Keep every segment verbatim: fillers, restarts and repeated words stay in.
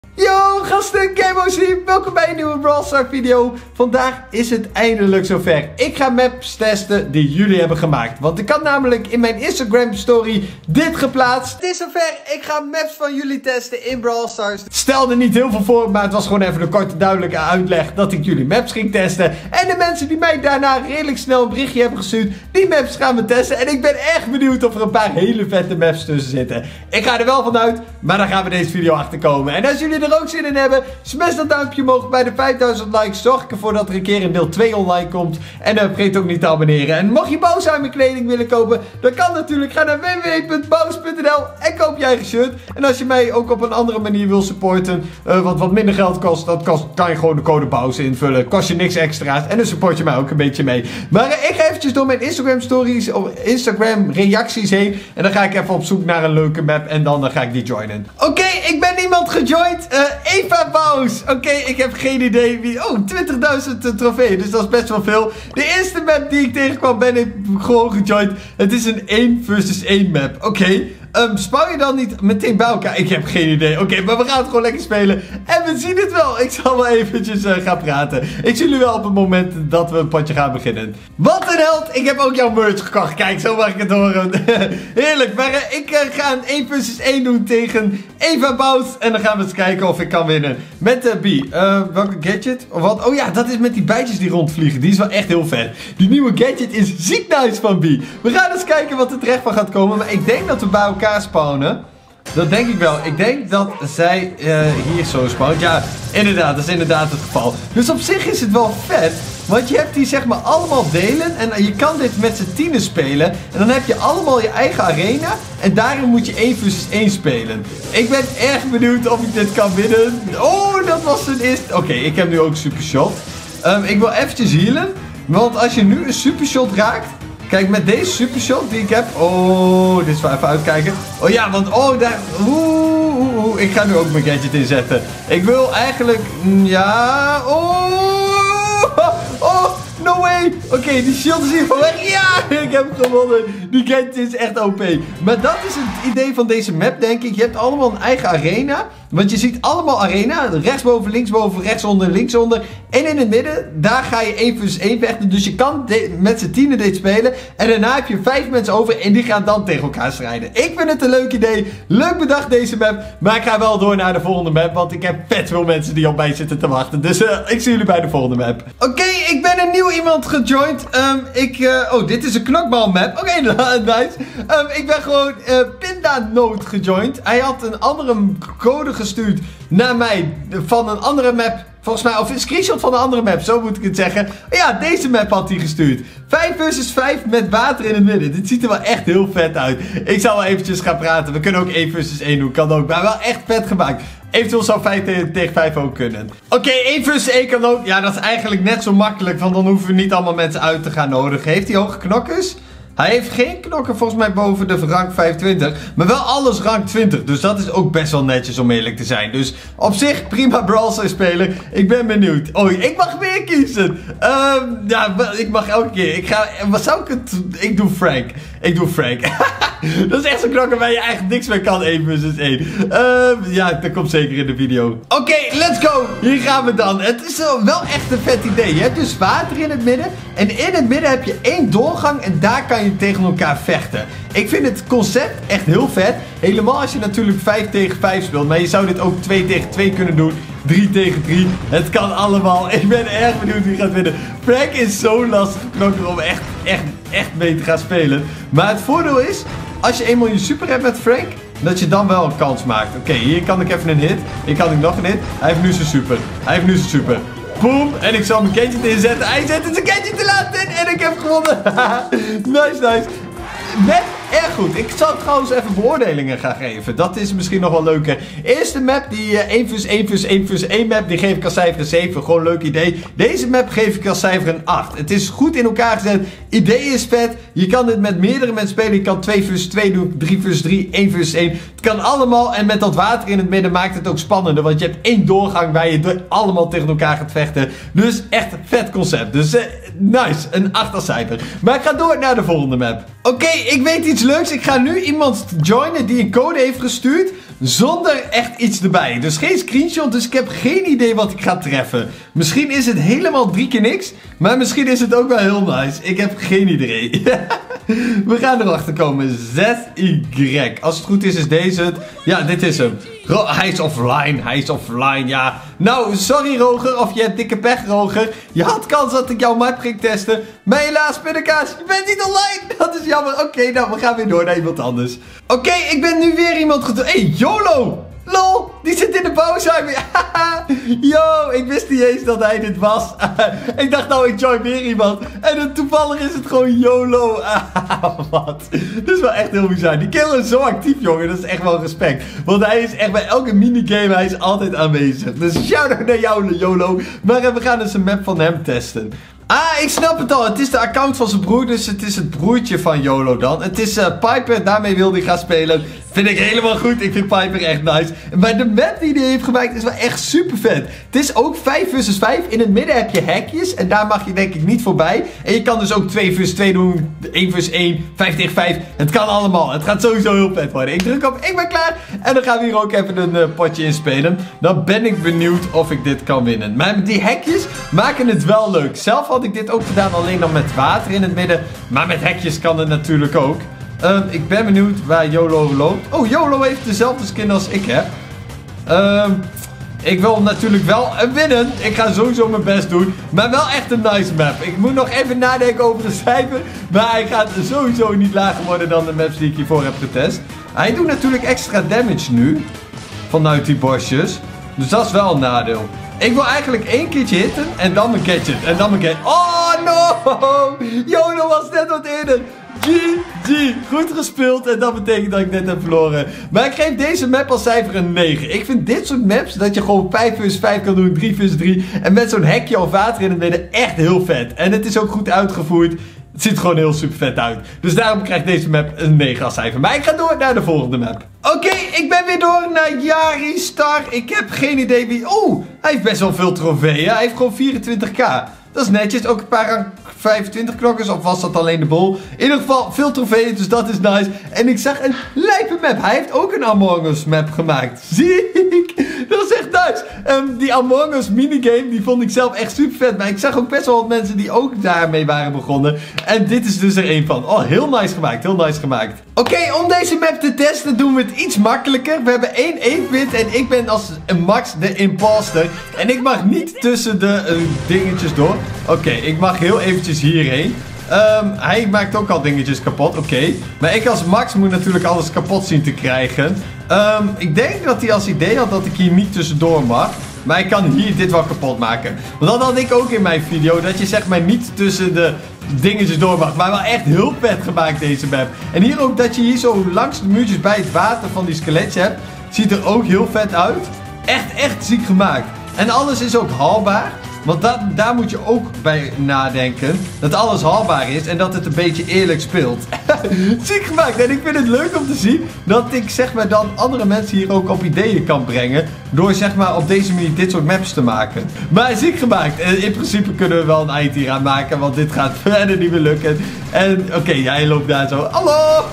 Yo gasten, GameOC, welkom bij een nieuwe Brawl Stars video. Vandaag is het eindelijk zover. Ik ga maps testen die jullie hebben gemaakt. Want ik had namelijk in mijn Instagram story dit geplaatst. Het is zover, ik ga maps van jullie testen in Brawl Stars. Stelde niet heel veel voor, maar het was gewoon even een korte duidelijke uitleg dat ik jullie maps ging testen. En de mensen die mij daarna redelijk snel een berichtje hebben gestuurd, die maps gaan we testen. En ik ben echt benieuwd of er een paar hele vette maps tussen zitten. Ik ga er wel vanuit, maar daar gaan we deze video achter komen. En als jullie er ook zin in hebben, smash dat duimpje omhoog bij de vijfduizend likes. Zorg ik ervoor dat er een keer een deel twee online komt. En uh, vergeet ook niet te abonneren. En mocht je Bowser mijn kleding willen kopen, dan kan natuurlijk. Ga naar w w w punt bowser punt n l en koop je eigen shirt. En als je mij ook op een andere manier wil supporten, uh, wat wat minder geld kost, dat kost, kan je gewoon de code Bowser invullen. Kost je niks extra's. En dan support je mij ook een beetje mee. Maar uh, ik ga eventjes door mijn Instagram stories, of Instagram reacties heen. En dan ga ik even op zoek naar een leuke map. En dan uh, ga ik die joinen. Oké, okay, ik ben iemand gejoind. Uh, Eva Bous. Oké, okay, ik heb geen idee wie... Oh, twintigduizend trofeeën. Dus dat is best wel veel. De eerste map die ik tegenkwam ben ik gewoon gejoind. Het is een één versus één map. Oké. Okay. Um, spouw je dan niet meteen bij elkaar? Ik heb geen idee. Oké, okay, maar we gaan het gewoon lekker spelen. En we zien het wel. Ik zal wel eventjes uh, gaan praten. Ik zie jullie wel op het moment dat we een potje gaan beginnen. Wat een held. Ik heb ook jouw merch gekocht. Kijk, zo mag ik het horen. Heerlijk. Maar uh, ik uh, ga een één versus één doen tegen Eva Bous. En dan gaan we eens kijken of ik kan winnen. Met uh, B. Uh, welke gadget? Of wat? Oh ja, dat is met die bijtjes die rondvliegen. Die is wel echt heel vet. Die nieuwe gadget is ziek nice van B. We gaan eens kijken wat er terecht van gaat komen. Maar ik denk dat we bij elkaar spawnen. Dat denk ik wel. Ik denk dat zij uh, hier zo spawnt. Ja, inderdaad. Dat is inderdaad het geval. Dus op zich is het wel vet. Want je hebt die zeg maar allemaal delen. En je kan dit met z'n tienen spelen. En dan heb je allemaal je eigen arena. En daarin moet je één versus één spelen. Ik ben echt benieuwd of ik dit kan winnen. Oh, dat was een eerste. Oké, okay, ik heb nu ook super shot. Um, ik wil eventjes healen. Want als je nu een super shot raakt. Kijk, met deze supershot die ik heb. Oh, dit is wel even uitkijken. Oh ja, want oh, daar. Oeh, oeh, oeh. Ik ga nu ook mijn gadget inzetten. Ik wil eigenlijk. Ja. Oh. Oh. No way. Oké, okay, die shield is hier van weg. Ja, ik heb gewonnen. Die gadget is echt O P. Maar dat is het idee van deze map, denk ik. Je hebt allemaal een eigen arena. Want je ziet allemaal arena. Rechtsboven, linksboven, rechtsonder, linksonder. En in het midden, daar ga je één versus één vechten. Dus je kan met z'n tienen dit spelen. En daarna heb je vijf mensen over. En die gaan dan tegen elkaar strijden. Ik vind het een leuk idee. Leuk bedacht deze map. Maar ik ga wel door naar de volgende map. Want ik heb vet veel mensen die op mij zitten te wachten. Dus uh, ik zie jullie bij de volgende map. Oké, okay, ik ben een nieuw iemand gejoind. Um, ik, uh, oh, dit is een knokbal map. Oké, okay, nice. Um, ik ben gewoon uh, Pinda Note gejoind. Hij had een andere code gestuurd naar mij van een andere map. Volgens mij, of een screenshot van een andere map, zo moet ik het zeggen. Ja, deze map had hij gestuurd. vijf versus vijf met water in het midden. Dit ziet er wel echt heel vet uit. Ik zal wel eventjes gaan praten. We kunnen ook één versus één doen, kan ook. Maar wel echt vet gemaakt. Eventueel zou vijf tegen vijf ook kunnen. Oké, okay, één versus één kan ook. Ja, dat is eigenlijk net zo makkelijk. Want dan hoeven we niet allemaal mensen uit te gaan nodigen. Heeft hij hoge knokkers? Hij heeft geen knokken volgens mij boven de rank vijfentwintig. Maar wel alles rank twintig. Dus dat is ook best wel netjes om eerlijk te zijn. Dus op zich prima Brawl Stars spelen. Ik ben benieuwd. Oh, ik mag weer kiezen. Um, ja, ik mag elke keer. Ik ga... Wat zou ik het... Ik doe Frank. Ik doe Frank. Dat is echt zo'n knokker waar je eigenlijk niks mee kan. één versus één. Um, ja, dat komt zeker in de video. Oké, okay, let's go. Hier gaan we dan. Het is wel echt een vet idee. Je hebt dus water in het midden. En in het midden heb je één doorgang. En daar kan je tegen elkaar vechten. Ik vind het concept echt heel vet. Helemaal als je natuurlijk vijf tegen vijf speelt. Maar je zou dit ook twee tegen twee kunnen doen. drie tegen drie. Het kan allemaal. Ik ben erg benieuwd wie gaat winnen. Frank is zo lastig knokker om echt, echt, echt mee te gaan spelen. Maar het voordeel is, als je eenmaal je super hebt met Frank, dat je dan wel een kans maakt. Oké, okay, hier kan ik even een hit. Hier kan ik nog een hit. Hij heeft nu zijn super. Hij heeft nu zijn super. Boom. En ik zal mijn gadget inzetten. Hij zet zijn gadget te laat in. En ik heb gewonnen. Nice, nice. Met erg goed. Ik zal trouwens even beoordelingen gaan geven. Dat is misschien nog wel leuker. Eerste map, die uh, één versus één versus één versus één map, die geef ik als cijfer een zeven. Gewoon een leuk idee. Deze map geef ik als cijfer een acht. Het is goed in elkaar gezet. Idee is vet. Je kan dit met meerdere mensen spelen. Je kan twee versus twee doen, drie versus drie, één versus één. Het kan allemaal. En met dat water in het midden maakt het ook spannender. Want je hebt één doorgang waar je allemaal tegen elkaar gaat vechten. Dus echt een vet concept. Dus uh, nice, een acht als cijfer. Maar ik ga door naar de volgende map. Oké, okay, ik weet iets leuks. Ik ga nu iemand joinen die een code heeft gestuurd zonder echt iets erbij. Dus geen screenshot, dus ik heb geen idee wat ik ga treffen. Misschien is het helemaal drie keer niks, maar misschien is het ook wel heel nice. Ik heb geen idee. We gaan erachter komen. Z Y. Als het goed is, is deze het. Ja, dit is hem. Ro hij is offline, hij is offline, ja. Nou, sorry Roger, of je hebt dikke pech Roger. Je had kans dat ik jouw map ging testen. Maar helaas, pindakaas, je bent niet online. Dat is jammer. Oké, okay, nou, we gaan weer door naar iemand anders. Oké, okay, ik ben nu weer iemand getroffen. Hé, hey, YOLO! Lol, die zit in de bouwzuiver. Yo, ik wist niet eens dat hij dit was. Ik dacht nou, ik join weer iemand. En dan toevallig is het gewoon YOLO. Wat? Dat is wel echt heel bizar. Die kerel is zo actief, jongen. Dat is echt wel respect. Want hij is echt bij elke minigame, hij is altijd aanwezig. Dus shout-out naar jou, YOLO. Maar we gaan dus een map van hem testen. Ah, ik snap het al. Het is de account van zijn broer, dus het is het broertje van YOLO dan. Het is uh, Piper, daarmee wil hij gaan spelen. Vind ik helemaal goed. Ik vind Piper echt nice. Maar de map die hij heeft gemaakt is wel echt super vet. Het is ook vijf versus vijf. In het midden heb je hekjes en daar mag je denk ik niet voorbij. En je kan dus ook twee versus twee doen, één versus één, vijf tegen vijf. Het kan allemaal. Het gaat sowieso heel vet worden. Ik druk op, ik ben klaar. En dan gaan we hier ook even een uh, potje in spelen. Dan ben ik benieuwd of ik dit kan winnen. Maar die hekjes maken het wel leuk. Zelf had ik dit ook gedaan alleen dan met water in het midden. Maar met hekjes kan het natuurlijk ook. Um, ik ben benieuwd waar YOLO loopt. Oh, YOLO heeft dezelfde skin als ik heb. Um, ik wil natuurlijk wel winnen. Ik ga sowieso mijn best doen. Maar wel echt een nice map. Ik moet nog even nadenken over de cijfer. Maar hij gaat sowieso niet lager worden dan de maps die ik hiervoor heb getest. Hij doet natuurlijk extra damage nu. Vanuit die bosjes. Dus dat is wel een nadeel. Ik wil eigenlijk één keertje hitten en dan mijn gadget. En dan mijn gadget. Oh no! YOLO was net wat eerder. G G. Goed gespeeld. En dat betekent dat ik net heb verloren. Maar ik geef deze map als cijfer een negen. Ik vind dit soort maps, dat je gewoon vijf versus vijf kan doen, drie versus drie. En met zo'n hekje of water in het midden, echt heel vet. En het is ook goed uitgevoerd. Het ziet gewoon heel super vet uit. Dus daarom krijgt deze map een negen als cijfer. Maar ik ga door naar de volgende map. Oké, okay, ik ben weer door naar Yari Star. Ik heb geen idee wie... Oh, hij heeft best wel veel trofeeën. Hij heeft gewoon vierentwintig k. Dat is netjes. Ook een paar rank vijfentwintig knokkers. Of was dat alleen de bol? In ieder geval veel trofeeën. Dus dat is nice. En ik zag een lijpe map. Hij heeft ook een Among Us map gemaakt. Ziek. Dat is echt nice. Um, die Among Us minigame. Die vond ik zelf echt super vet. Maar ik zag ook best wel wat mensen die ook daarmee waren begonnen. En dit is dus er één van. Oh, heel nice gemaakt. Heel nice gemaakt. Oké, okay, om deze map te testen doen we het iets makkelijker. We hebben één evenwicht en ik ben als Max de imposter. En ik mag niet tussen de uh, dingetjes door. Oké, okay, ik mag heel eventjes hierheen. Um, hij maakt ook al dingetjes kapot, oké. Okay. Maar ik als Max moet natuurlijk alles kapot zien te krijgen. Um, ik denk dat hij als idee had dat ik hier niet tussendoor mag. Maar ik kan hier dit wel kapot maken. Want dat had ik ook in mijn video. Dat je zeg maar niet tussen de dingetjes door mag. Maar wel echt heel vet gemaakt deze map. En hier ook dat je hier zo langs de muurtjes bij het water van die skeletje hebt. Ziet er ook heel vet uit. Echt, echt ziek gemaakt. En alles is ook haalbaar. Want dat, daar moet je ook bij nadenken. Dat alles haalbaar is en dat het een beetje eerlijk speelt. Ziek gemaakt. En ik vind het leuk om te zien dat ik zeg maar dan andere mensen hier ook op ideeën kan brengen. Door zeg maar op deze manier dit soort maps te maken. Maar ziek gemaakt. En in principe kunnen we wel een eind hier aan maken. Want dit gaat verder niet meer lukken. En oké, okay, jij loopt daar zo. Hallo.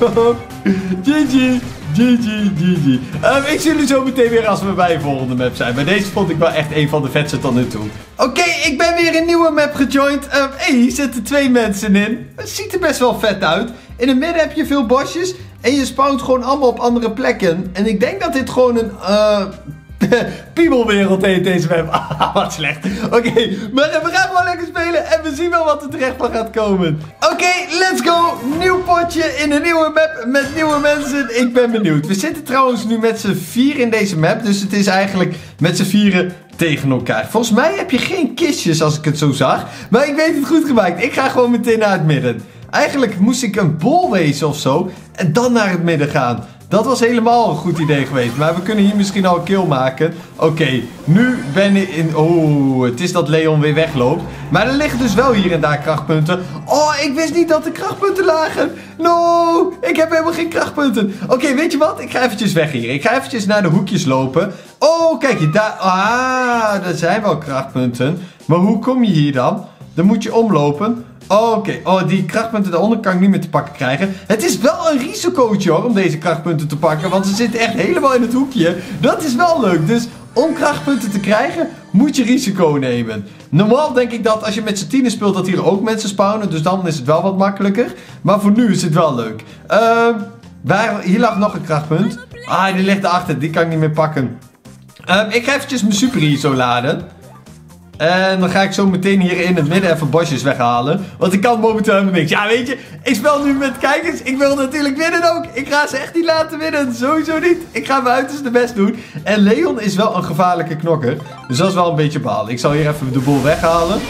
G G. G G, G G. Um, ik zie jullie zo meteen weer als we bij een volgende map zijn. Maar deze vond ik wel echt een van de vetste tot nu toe. Oké, okay, ik ben weer een nieuwe map gejoind. Hé, um, hey, hier zitten twee mensen in. Het ziet er best wel vet uit. In het midden heb je veel bosjes. En je spawnt gewoon allemaal op andere plekken. En ik denk dat dit gewoon een... Uh, Piebelwereld heet deze map. Wat slecht. Oké, okay, maar we gaan gewoon lekker spelen. En we zien wel wat er terecht van gaat komen. Oké, okay, let's go. Nieuw potje in een nieuwe map met nieuwe mensen. Ik ben benieuwd. We zitten trouwens nu met z'n vier in deze map. Dus het is eigenlijk met z'n vieren tegen elkaar. Volgens mij heb je geen kistjes als ik het zo zag. Maar ik weet het goed gemaakt. Ik ga gewoon meteen naar het midden. Eigenlijk moest ik een bol wezen of zo. En dan naar het midden gaan. Dat was helemaal een goed idee geweest. Maar we kunnen hier misschien al een kill maken. Oké, okay, nu ben ik in... Oh, het is dat Leon weer wegloopt. Maar er liggen dus wel hier en daar krachtpunten. Oh, ik wist niet dat er krachtpunten lagen. No, ik heb helemaal geen krachtpunten. Oké, okay, weet je wat? Ik ga eventjes weg hier. Ik ga eventjes naar de hoekjes lopen. Oh, kijk je, daar... Ah, daar zijn wel krachtpunten. Maar hoe kom je hier dan? Dan moet je omlopen. Oké, okay. Oh, die krachtpunten daaronder kan ik niet meer te pakken krijgen. Het is wel een risicootje hoor, om deze krachtpunten te pakken. Want ze zitten echt helemaal in het hoekje. Dat is wel leuk. Dus om krachtpunten te krijgen, moet je risico nemen. Normaal denk ik dat als je met z'n tienen speelt, dat hier ook mensen spawnen. Dus dan is het wel wat makkelijker. Maar voor nu is het wel leuk. Uh, waar, hier lag nog een krachtpunt. Ah, die ligt erachter. Die kan ik niet meer pakken. Uh, ik ga eventjes mijn super hier zo laden. En dan ga ik zo meteen hier in het midden even bosjes weghalen. Want ik kan momenteel helemaal niks. Ja, weet je, ik speel nu met kijkers. Ik wil natuurlijk winnen ook. Ik ga ze echt niet laten winnen. Sowieso niet. Ik ga mijn uiterste best doen. En Leon is wel een gevaarlijke knokker. Dus dat is wel een beetje balen. Ik zal hier even de boel weghalen.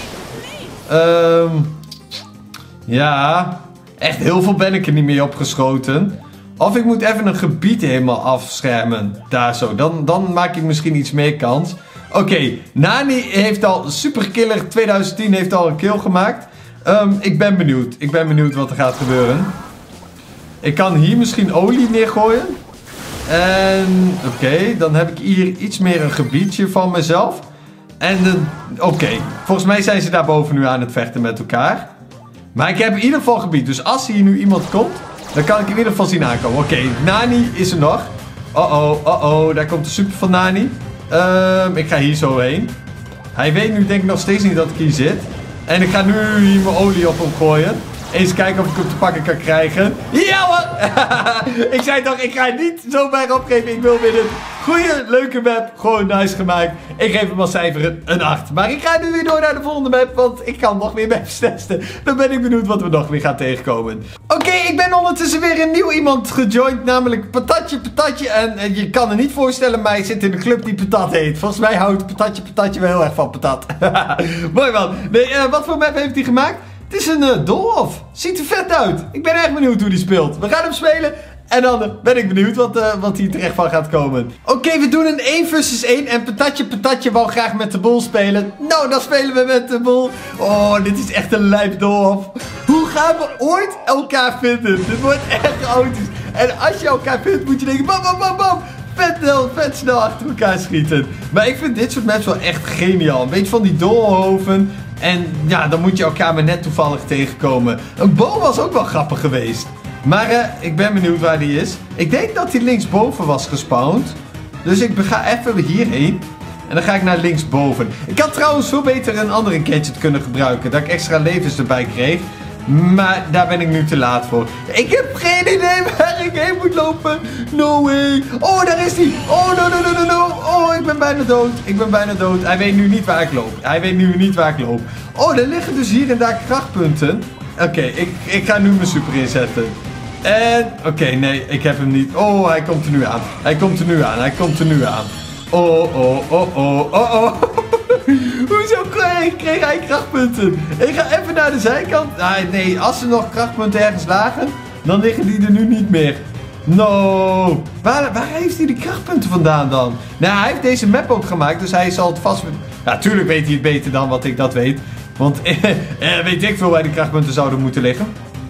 Um, ja, echt heel veel ben ik er niet meer op geschoten. Of ik moet even een gebied helemaal afschermen. Daar zo. Dan, dan maak ik misschien iets meer kans. Oké, okay, Nani heeft al, Superkiller twintig tien heeft al een kill gemaakt. Um, ik ben benieuwd. Ik ben benieuwd wat er gaat gebeuren. Ik kan hier misschien olie neergooien. En oké, okay, dan heb ik hier iets meer een gebiedje van mezelf. En oké, okay, volgens mij zijn ze daarboven nu aan het vechten met elkaar. Maar ik heb in ieder geval gebied. Dus als hier nu iemand komt, dan kan ik in ieder geval zien aankomen. Oké, okay, Nani is er nog. Oh oh, oh oh, daar komt de super van Nani. Um, ik ga hier zo heen. Hij weet nu denk ik nog steeds niet dat ik hier zit. En ik ga nu hier mijn olie op hem gooien. Eens kijken of ik hem te pakken kan krijgen. Ja hoor! Ik zei toch, ik ga het niet zo bij opgeven. Ik wil winnen. Goeie, leuke map. Gewoon nice gemaakt. Ik geef hem als cijfer een acht. Maar ik ga nu weer door naar de volgende map. Want ik kan nog meer maps testen. Dan ben ik benieuwd wat we nog weer gaan tegenkomen. Oké, okay, ik ben ondertussen weer een nieuw iemand gejoind. Namelijk Patatje Patatje. En, en je kan het niet voorstellen, maar hij zit in een club die Patat heet. Volgens mij houdt Patatje Patatje wel heel erg van patat. Mooi man. Nee, uh, wat voor map heeft hij gemaakt? Het is een uh, doolhof. Ziet er vet uit. Ik ben echt benieuwd hoe die speelt. We gaan hem spelen. En dan uh, ben ik benieuwd wat, uh, wat hier terecht van gaat komen. Oké, okay, we doen een één versus één. En Patatje Patatje wou graag met de boel spelen. Nou, dan spelen we met de boel. Oh, dit is echt een lijp doolhof. Hoe gaan we ooit elkaar vinden? Dit wordt echt chaotisch. En als je elkaar vindt, moet je denken bam, bam, bam, bam. Vet snel, vet snel achter elkaar schieten. Maar ik vind dit soort maps wel echt geniaal. Een beetje van die doolhoven. En ja, dan moet je elkaar maar net toevallig tegenkomen. Een boom was ook wel grappig geweest. Maar uh, ik ben benieuwd waar die is. Ik denk dat hij linksboven was gespawned. Dus ik ga even hierheen. En dan ga ik naar linksboven. Ik had trouwens veel beter een andere gadget kunnen gebruiken. Dat ik extra levens erbij kreeg. Maar daar ben ik nu te laat voor. Ik heb geen idee waar ik heen moet lopen. No way. Oh, daar is hij. Oh, no, no, no, no, no. Oh, ik ben bijna dood. Ik ben bijna dood. Hij weet nu niet waar ik loop. Hij weet nu niet waar ik loop. Oh, er liggen dus hier en daar krachtpunten. Oké, okay, ik, ik ga nu mijn super inzetten. En, oké, okay, nee, ik heb hem niet. Oh, hij komt er nu aan. Hij komt er nu aan. Hij komt er nu aan. Oh, oh, oh, oh, oh, oh. Hoezo kreeg, kreeg hij krachtpunten? Ik ga even naar de zijkant. Ah, nee, als er nog krachtpunten ergens lagen, dan liggen die er nu niet meer. No. Waar, waar heeft hij die krachtpunten vandaan dan? Nou, hij heeft deze map ook gemaakt, dus hij zal het vast... Natuurlijk weet hij het beter dan wat ik dat weet. Want eh, weet ik veel waar die krachtpunten zouden moeten liggen.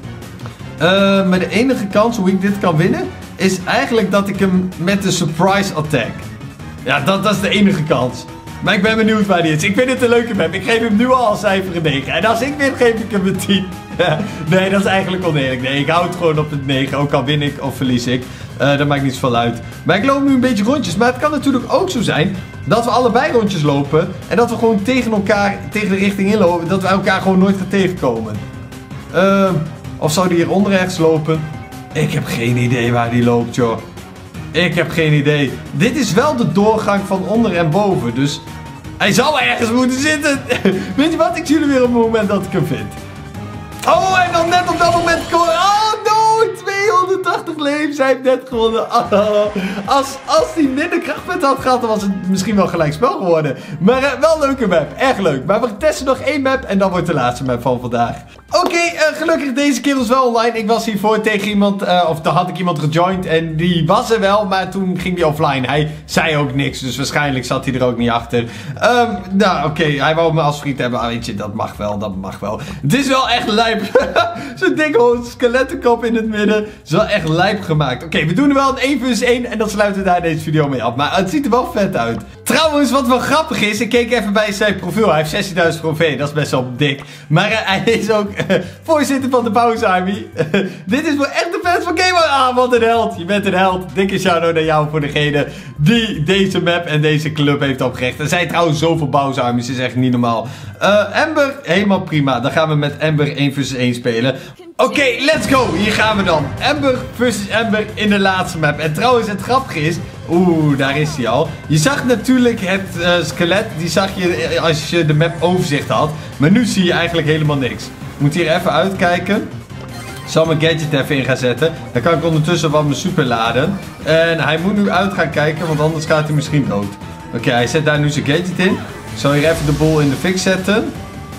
Uh, maar de enige kans hoe ik dit kan winnen, is eigenlijk dat ik hem met de surprise attack. Ja, dat, dat is de enige kans. Maar ik ben benieuwd waar die is. Ik vind het een leuke map. Ik geef hem nu al als cijfer een negen. En als ik win, geef ik hem een tien. Nee, dat is eigenlijk oneerlijk. Nee, ik hou het gewoon op het negen. Ook al win ik of verlies ik. Uh, dat maakt niets van uit. Maar ik loop nu een beetje rondjes. Maar het kan natuurlijk ook zo zijn dat we allebei rondjes lopen. En dat we gewoon tegen elkaar, tegen de richting inlopen. Dat we elkaar gewoon nooit gaan tegenkomen. Uh, of zou die hier onder ergens lopen? Ik heb geen idee waar die loopt, joh. Ik heb geen idee. Dit is wel de doorgang van onder en boven. Dus hij zal ergens moeten zitten. Weet je wat? Ik zie jullie weer op het moment dat ik hem vind. Oh, en dan net op dat moment... Oh, no! tweehonderd vierentachtig levens. Hij heeft net gewonnen. Oh, als, als hij minder krachtpunten had gehad, dan was het misschien wel gelijk spel geworden. Maar uh, wel een leuke map. Erg leuk. Maar we testen nog één map en dan wordt de laatste map van vandaag. Oké, okay, uh, gelukkig deze keer was wel online. Ik was hiervoor tegen iemand, uh, of dan had ik iemand gejoind en die was er wel, maar toen ging hij offline. Hij zei ook niks, dus waarschijnlijk zat hij er ook niet achter. Um, nou, oké, okay, hij wou me als vriend hebben. Ah, weet je, dat mag wel, dat mag wel. Het is wel echt lijp. Zo'n dikke skelettenkop in het midden. Het is wel echt lijp gemaakt. Oké, okay, we doen er wel een één versus één en dan sluiten we daar deze video mee af. Maar het ziet er wel vet uit. Trouwens, wat wel grappig is, ik keek even bij zijn profiel. Hij heeft zestienduizend trofee, dat is best wel dik. Maar uh, hij is ook uh, voorzitter van de Bowser Army. Uh, dit is voor echte fans van Game Boy. Ah, wat een held. Je bent een held. Dikke shout-out naar jou voor degene die deze map en deze club heeft opgericht. Er zijn trouwens zoveel Bowser Armies, is echt niet normaal. Uh, Amber, helemaal prima. Dan gaan we met Amber één versus één spelen. Oké, okay, let's go. Hier gaan we dan. Amber versus Amber in de laatste map. En trouwens, het grappige is... Oeh, daar is hij al. Je zag natuurlijk het uh, skelet. Die zag je als je de map overzicht had. Maar nu zie je eigenlijk helemaal niks. Ik moet hier even uitkijken. Ik zal mijn gadget even in gaan zetten. Dan kan ik ondertussen wat mijn super laden. En hij moet nu uit gaan kijken, want anders gaat hij misschien dood. Oké, okay, hij zet daar nu zijn gadget in. Ik zal hier even de bol in de fik zetten.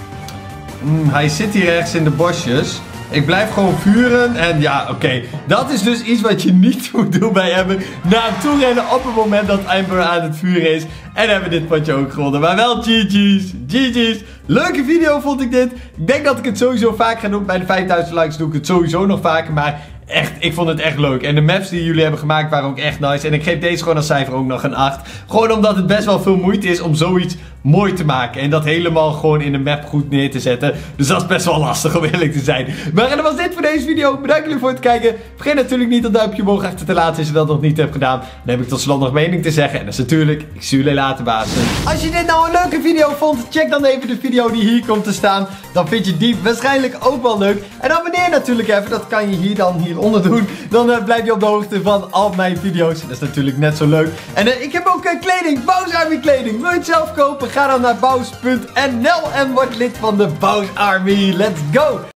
Mm, hij zit hier ergens in de bosjes. Ik blijf gewoon vuren en ja, oké. Okay. Dat is dus iets wat je niet moet doen bij Amber. Naar hem toe rennen op het moment dat Amber aan het vuren is. En hebben we dit potje ook gewonnen. Maar wel G G's. G G's. Leuke video vond ik dit. Ik denk dat ik het sowieso vaak ga doen. Bij de vijfduizend likes doe ik het sowieso nog vaker. Maar echt, ik vond het echt leuk. En de maps die jullie hebben gemaakt waren ook echt nice. En ik geef deze gewoon als cijfer ook nog een acht. Gewoon omdat het best wel veel moeite is om zoiets mooi te maken. En dat helemaal gewoon in de map goed neer te zetten. Dus dat is best wel lastig om eerlijk te zijn. Maar dat was dit voor deze video. Bedankt jullie voor het kijken. Vergeet natuurlijk niet dat duimpje omhoog achter te laten als je dat nog niet hebt gedaan. Dan heb ik tot slot nog mening te zeggen. En dat is natuurlijk, ik zie jullie later, bazen. Als je dit nou een leuke video vond, check dan even de video die hier komt te staan. Dan vind je die waarschijnlijk ook wel leuk. En abonneer natuurlijk even. Dat kan je hier dan hieronder doen. Dan uh, blijf je op de hoogte van al mijn video's. Dat is natuurlijk net zo leuk. En uh, ik heb ook uh, kleding. Bowser Army kleding. Wil je het zelf kopen? Ga dan naar bowser punt n l en word lid van de Bowser Army. Let's go!